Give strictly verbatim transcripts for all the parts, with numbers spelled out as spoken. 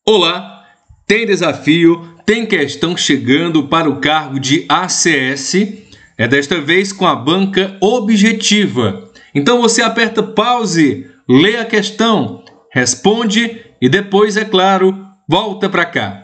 Olá, tem desafio, tem questão chegando para o cargo de A C S, é desta vez com a banca objetiva. Então você aperta pause, lê a questão, responde e depois, é claro, volta para cá.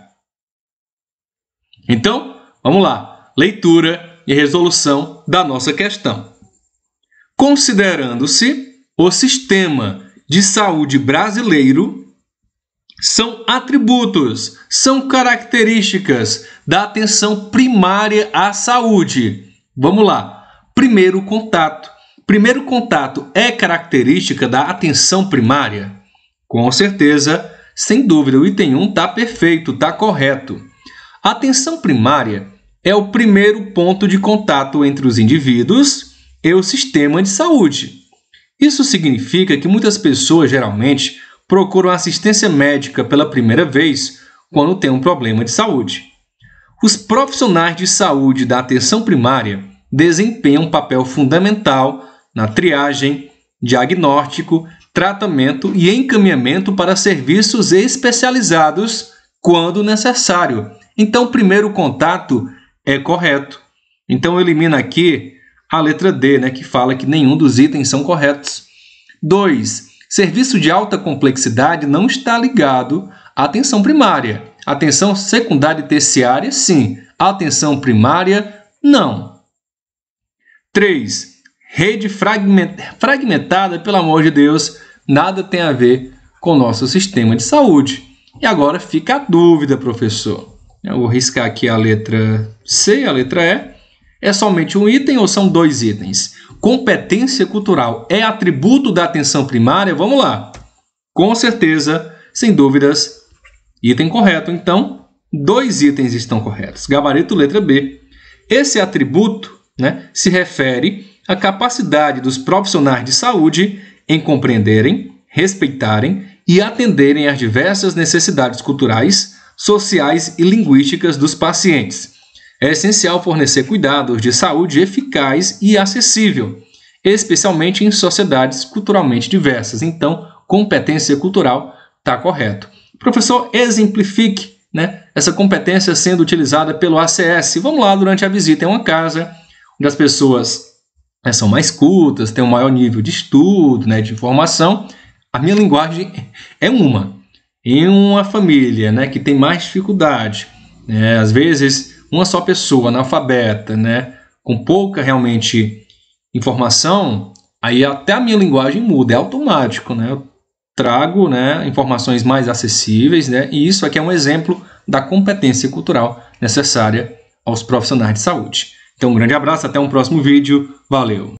Então, vamos lá, leitura e resolução da nossa questão. Considerando-se o sistema de saúde brasileiro, são atributos, são características da atenção primária à saúde. Vamos lá. Primeiro contato. Primeiro contato é característica da atenção primária? Com certeza, sem dúvida, o item um está perfeito, está correto. A atenção primária é o primeiro ponto de contato entre os indivíduos e o sistema de saúde. Isso significa que muitas pessoas, geralmente, procuram assistência médica pela primeira vez quando tem um problema de saúde. Os profissionais de saúde da atenção primária desempenham um papel fundamental na triagem, diagnóstico, tratamento e encaminhamento para serviços especializados quando necessário. Então, o primeiro contato é correto. Então, elimina aqui a letra D, né, que fala que nenhum dos itens são corretos. dois. Serviço de alta complexidade não está ligado à atenção primária. Atenção secundária e terciária, sim. Atenção primária, não. três. Rede fragmentada, pelo amor de Deus, nada tem a ver com o nosso sistema de saúde. E agora fica a dúvida, professor. Eu vou riscar aqui a letra C, a letra E. É somente um item ou são dois itens? Competência cultural é atributo da atenção primária? Vamos lá. Com certeza, sem dúvidas, item correto. Então, dois itens estão corretos. Gabarito, letra B. Esse atributo, né, se refere à capacidade dos profissionais de saúde em compreenderem, respeitarem e atenderem às diversas necessidades culturais, sociais e linguísticas dos pacientes. É essencial fornecer cuidados de saúde eficaz e acessível, especialmente em sociedades culturalmente diversas. Então, competência cultural está correto. Professor, exemplifique, né, essa competência sendo utilizada pelo A C S. Vamos lá, durante a visita em uma casa, onde as pessoas, né, são mais cultas, têm um maior nível de estudo, né, de informação. A minha linguagem é uma. Em uma família, né, que tem mais dificuldade, né, às vezes uma só pessoa analfabeta, né, com pouca realmente informação, aí até a minha linguagem muda, é automático, né? Eu trago, né, informações mais acessíveis, né, e isso aqui é um exemplo da competência cultural necessária aos profissionais de saúde. Então, um grande abraço, até um próximo vídeo, valeu!